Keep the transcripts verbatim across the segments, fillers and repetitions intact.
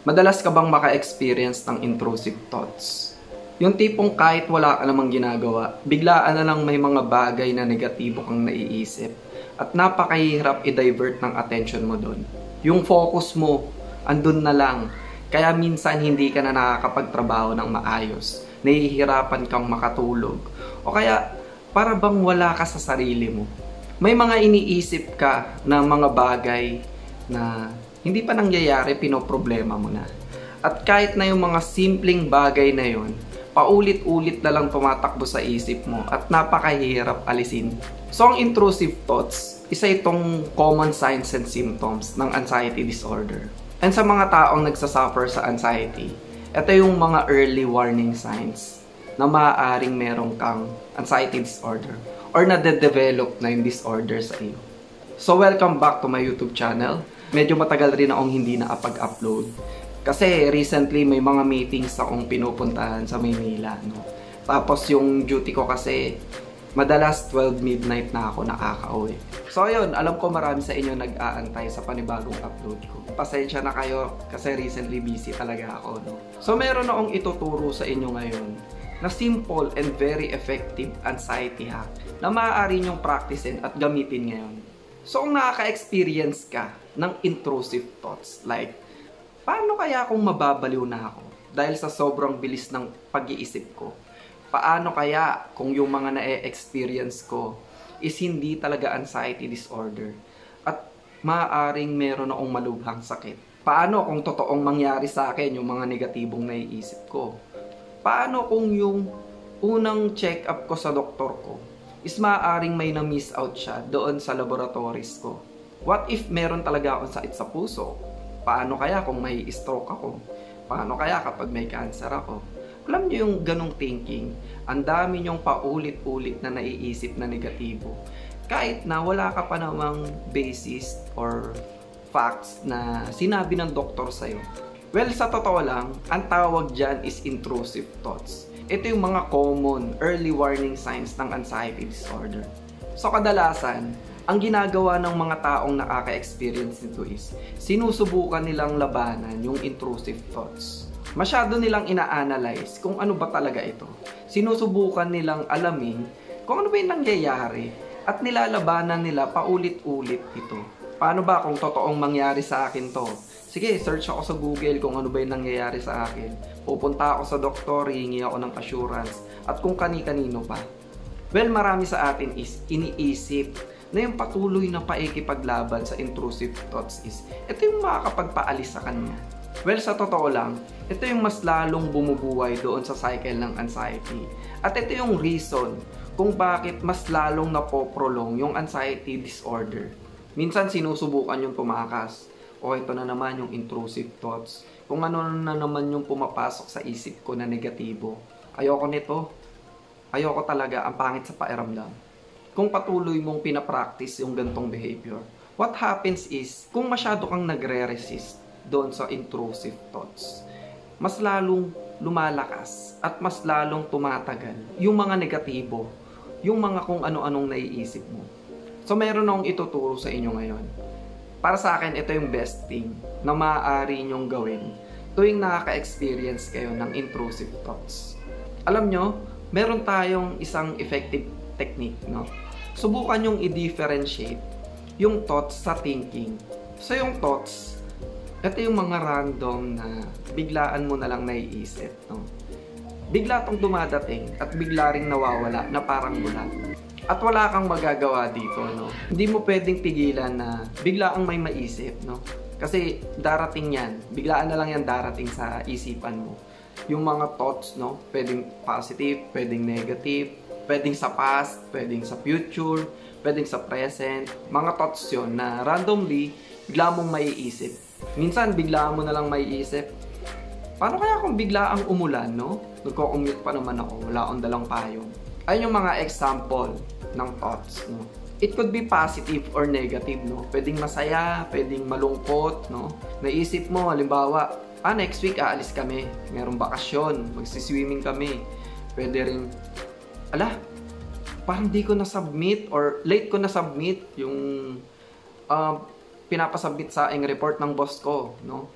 Madalas ka bang maka-experience ng intrusive thoughts? Yung tipong kahit wala ka namang ginagawa, biglaan na lang may mga bagay na negatibo kang naiisip at napakahirap i-divert ng attention mo doon. Yung focus mo, andun na lang. Kaya minsan hindi ka na nakakapagtrabaho ng maayos. Nahihirapan kang makatulog. O kaya para bang wala ka sa sarili mo. May mga iniisip ka na mga bagay na hindi pa nangyayari, pinoproblema mo na. At kahit na yung mga simpleng bagay na yun, paulit-ulit na lang tumatakbo sa isip mo at napakahirap alisin. So ang intrusive thoughts, isa itong common signs and symptoms ng anxiety disorder. And sa mga taong nagsasuffer sa anxiety, ito yung mga early warning signs na maaaring meron kang anxiety disorder or nade-develop na yung disorder sa iyo. So welcome back to my YouTube channel. Medyo matagal rin akong hindi nakapag-upload. Kasi recently may mga meetings akong pinupuntahan sa Maynila. No? Tapos yung duty ko kasi madalas twelve midnight na ako nakaka-uwi. So ayun, alam ko marami sa inyo nag-aantay sa panibagong upload ko. Pasensya na kayo kasi recently busy talaga ako. No? So meron akong ituturo sa inyo ngayon na simple and very effective anxiety hack na maaari nyong practicein at gamitin ngayon. So kung nakaka-experience ka ng intrusive thoughts, like, paano kaya kung mababaliw na ako dahil sa sobrang bilis ng pag-iisip ko? Paano kaya kung yung mga na-experience ko is hindi talaga anxiety disorder at maaaring meron akong malubhang sakit? Paano kung totoong mangyari sa akin yung mga negatibong naiisip ko? Paano kung yung unang check-up ko sa doktor ko is maaaring may na-miss out siya doon sa laboratories ko? What if meron talaga akong sakit sa puso? Paano kaya kung may stroke ako? Paano kaya kapag may cancer ako? Alam niyo yung ganong thinking, ang dami niyong paulit-ulit na naiisip na negatibo. Kahit na wala ka pa namang basis or facts na sinabi ng doktor sa'yo. Well, sa totoo lang, ang tawag dyan is intrusive thoughts. Ito yung mga common early warning signs ng anxiety disorder. So kadalasan, ang ginagawa ng mga taong nakaka-experience nito is sinusubukan nilang labanan yung intrusive thoughts. Masyado nilang ina-analyze kung ano ba talaga ito. Sinusubukan nilang alamin kung ano ba yung nangyayari at nilalabanan nila paulit-ulit ito. Paano ba kung totoong mangyari sa akin to? Sige, search ako sa Google kung ano ba yung nangyayari sa akin. Pupunta ako sa doktor, hihingi ako ng assurance at kung kani-kanino pa. Well, marami sa atin is iniisip na yung patuloy na paikipaglaban sa intrusive thoughts is ito yung makakapagpaalis sa kanya. Well, sa totoo lang, ito yung mas lalong bumubuhay doon sa cycle ng anxiety. At ito yung reason kung bakit mas lalong napoprolong yung anxiety disorder. Minsan sinusubukan yung tumakas. O ito na naman yung intrusive thoughts. Kung ano na naman yung pumapasok sa isip ko na negatibo. Ayoko nito. Ayoko talaga, ang pangit sa pakiramdam. Kung patuloy mong pinapractice yung gantong behavior, what happens is, kung masyado kang nagre-resist doon sa intrusive thoughts, mas lalong lumalakas at mas lalong tumatagal yung mga negatibo, yung mga kung ano-anong naiisip mo. So meron akong ituturo sa inyo ngayon. Para sa akin, ito yung best thing na maaari nyong gawin tuwing nakaka-experience kayo ng intrusive thoughts. Alam nyo, meron tayong isang effective technique, no? Subukan yung i-differentiate yung thoughts sa thinking. So yung thoughts, ito yung mga random na biglaan mo na lang naiisip, no? Bigla tong dumadating at bigla ring nawawala na parang bulat. At wala kang magagawa dito, no? Hindi mo pwedeng pigilan na biglaang may maisip, no? Kasi darating yan. Biglaan na lang yan darating sa isipan mo. Yung mga thoughts, no? Pwedeng positive, pwedeng negative, pwedeng sa past, pwedeng sa future, pwedeng sa present. Mga thoughts yun na randomly, bigla mong maiisip. Minsan, bigla mo na lang maiisip. Paano kaya kung biglaang umulan, no? Nagko-commute pa naman ako, wala akong dalang payong. Ayun yung mga example ng thoughts, no? It could be positive or negative, no? Pwedeng masaya, pwedeng malungkot, no? Naisip mo, halimbawa, ah, next week aalis kami, merong bakasyon, magsiswimming kami. Pwede rin, ala, parang di ko na-submit or late ko na-submit yung uh, pinapasubmit sa aking report ng boss ko, no?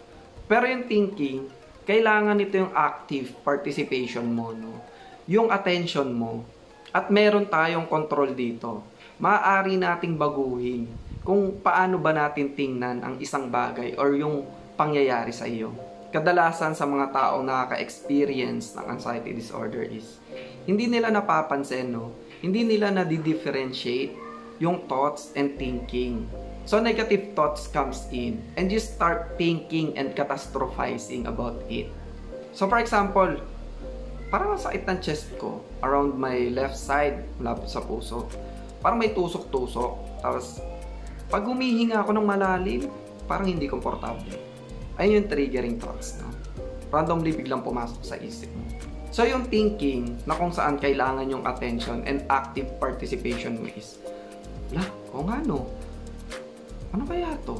Pero yung thinking, kailangan nito yung active participation mo, no? Yung attention mo. At meron tayong control dito. Maaari nating baguhin kung paano ba natin tingnan ang isang bagay or yung pangyayari sa iyo. Kadalasan sa mga taong nakaka-experience ng anxiety disorder is hindi nila napapansin, no? Hindi nila na-differentiate yung thoughts and thinking. So, negative thoughts comes in and you start thinking and catastrophizing about it. So, for example, parang masakit ng chest ko around my left side, malapit sa puso. Parang may tusok-tusok. Tapos, pag humihinga ako ng malalim, parang hindi komportable. Ayun yung triggering thoughts, no? Randomly biglang pumasok sa isip mo. So, yung thinking na kung saan kailangan yung attention and active participation mo is, la, o nga no, ano kaya to?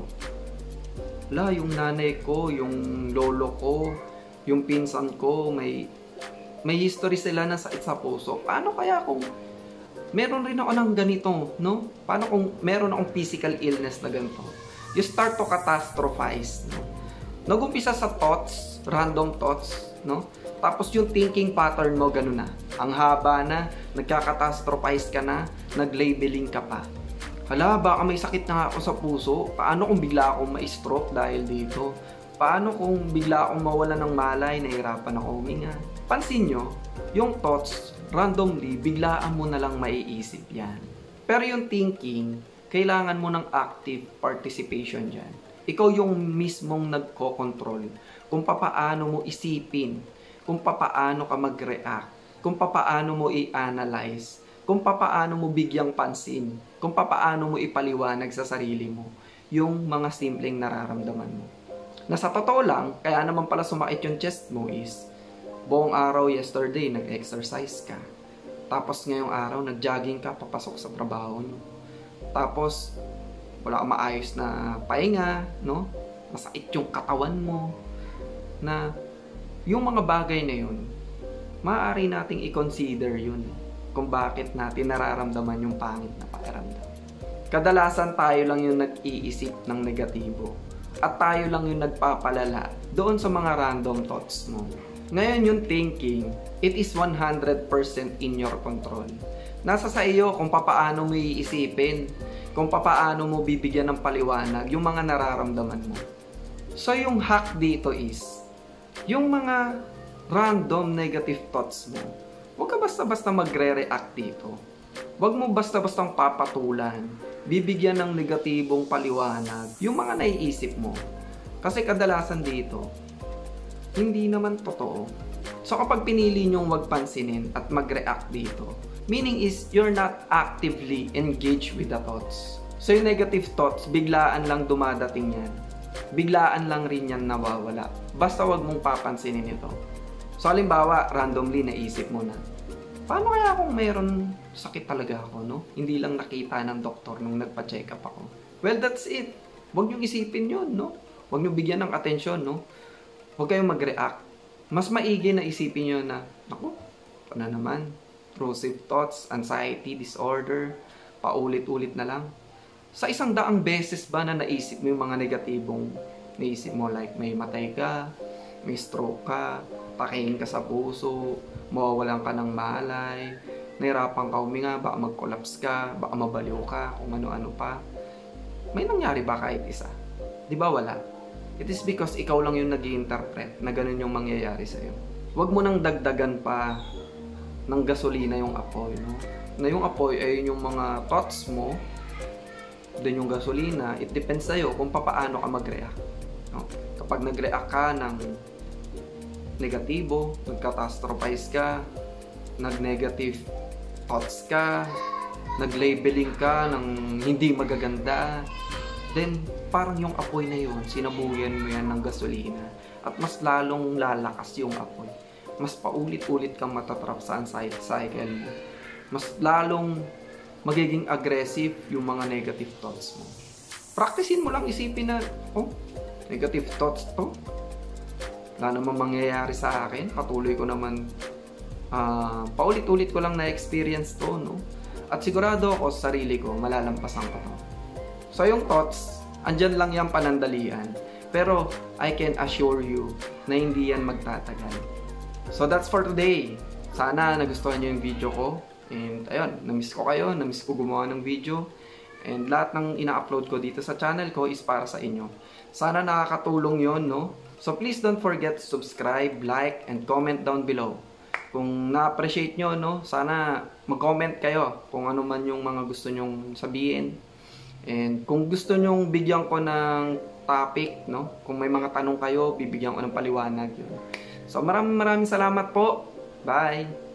La, yung nanay ko, yung lolo ko, yung pinsan ko, may may history sila na sakit sa puso. Paano kaya kung meron rin ako ng ganito, no? Paano kung meron akong physical illness na ganito? You start to catastrophize, no? Nag-umpisa sa thoughts, random thoughts, no? Tapos yung thinking pattern mo, ganun na. Ang haba na, nagka-catastrophize ka na, nag-labeling ka pa. Hala, baka may sakit na ako sa puso. Paano kung bigla akong ma-stroke dahil dito? Paano kung bigla akong mawala ng malay, nahirapan ako huminga? Pansin nyo, yung thoughts, randomly, biglaan mo na lang maiisip yan. Pero yung thinking, kailangan mo ng active participation dyan. Ikaw yung mismong nagko-control kung papaano mo isipin, kung papaano ka mag-react, kung papaano mo i-analyze, kung papaano mo bigyang pansin, kung papaano mo ipaliwanag sa sarili mo yung mga simpleng nararamdaman mo. Na sa totoo lang, kaya naman pala sumakit yung chest mo is, buong araw yesterday, nag-exercise ka. Tapos ngayong araw, nag-jogging ka, papasok sa trabaho mo. Tapos, wala kang maayos na pahinga, no? Masakit yung katawan mo. Na, yung mga bagay na yun, maaari nating i-consider yun kung bakit natin nararamdaman yung pangit na pakiramdam. Kadalasan tayo lang yung nag-iisip ng negatibo at tayo lang yung nagpapalala doon sa mga random thoughts mo. Ngayon yung thinking, it is one hundred percent in your control. Nasa sa iyo kung papaano mo iisipin, kung papaano mo bibigyan ng paliwanag yung mga nararamdaman mo. So yung hack dito is, yung mga random negative thoughts mo, huwag ka basta-basta magre-react dito. Huwag mo basta-bastang papatulan, bibigyan ng negatibong paliwanag yung mga naiisip mo. Kasi kadalasan dito, hindi naman totoo. So kapag pinili nyong wag pansinin at mag-react dito, meaning is you're not actively engaged with the thoughts. So yung negative thoughts, biglaan lang dumadating yan. Biglaan lang rin yan nawawala. Basta wag mong papansinin ito. So halimbawa, randomly naisip mo na, paano kaya kung mayroon sakit talaga ako, no? Hindi lang nakita ng doktor nung nagpa-check up ako. Well, that's it. Huwag nyo isipin yun, no? Huwag nyo bigyan ng atensyon, no? Huwag kayong mag-react. Mas maigi na isipin nyo na, naku, ito na naman. Intrusive thoughts, anxiety, disorder, paulit-ulit na lang. Sa isang daang beses ba na naisip mo yung mga negatibong naisip mo, like may matay ka, may stroke ka, pakihin ka sa puso, mawawalan ka ng malay, nahirapan ka huminga, baka mag-collapse ka, baka mabaliw ka, kung ano-ano pa. May nangyari ba kahit isa? Di ba wala? It is because ikaw lang yung nag-i-interpret na ganun yung mangyayari sa'yo. Huwag mo nang dagdagan pa ng gasolina yung apoy, no? Na yung apoy ay yung mga thoughts mo, then yung gasolina, it depends sa'yo kung papaano ka mag-react. No? Kapag nag-react ka ng negatibo, nag-catastrophize ka, nag-negative thoughts ka, nag-labeling ka ng hindi magaganda, then parang yung apoy na yun, sinabuyan mo yan ng gasolina at mas lalong lalakas yung apoy. Mas paulit-ulit kang matatrap sa anxiety cycle mo. Mas lalong magiging aggressive yung mga negative thoughts mo. Practicein mo lang, isipin na, oh, negative thoughts to. Wala naman mangyayari sa akin. Patuloy ko naman, uh, paulit-ulit ko lang na-experience to, no? At sigurado ako sa sarili ko, malalampasan ko to. So yung thoughts, andyan lang yung panandalian. Pero I can assure you na hindi yan magtatagal. So that's for today. Sana nagustuhan nyo yung video ko. And ayun, namiss ko kayo, namiss ko gumawa ng video. And lahat ng ina-upload ko dito sa channel ko is para sa inyo. Sana nakakatulong yon, no? So please don't forget to subscribe, like, and comment down below. Kung na-appreciate nyo, no? Sana mag-comment kayo kung ano man yung mga gusto nyong sabihin. And kung gusto nyong bigyan ko ng topic, no? Kung may mga tanong kayo, bibigyan ko ng paliwanag. Yun. So maraming maraming salamat po. Bye!